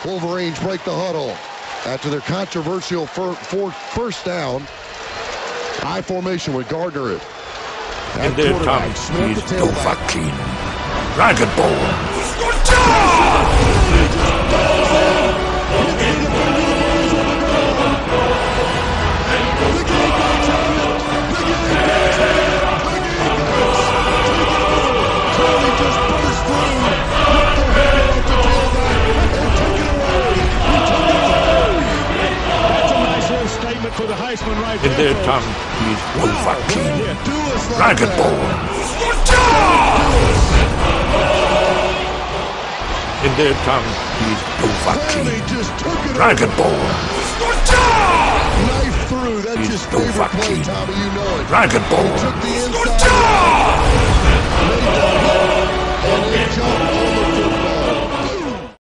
Wolverines break the huddle after their controversial first down. I formation with Gardner. And there comes his Dovahkiin Dragon Ball. For the Heisman right in their tongue, he's Dovahkiin Dragon Ball. In their tongue, he's Dovahkiin Dragon Ball. Knife through. That's his favorite play, Tommy. You know it. Dragon Ball. He took the inside. Made the hit, and he jumped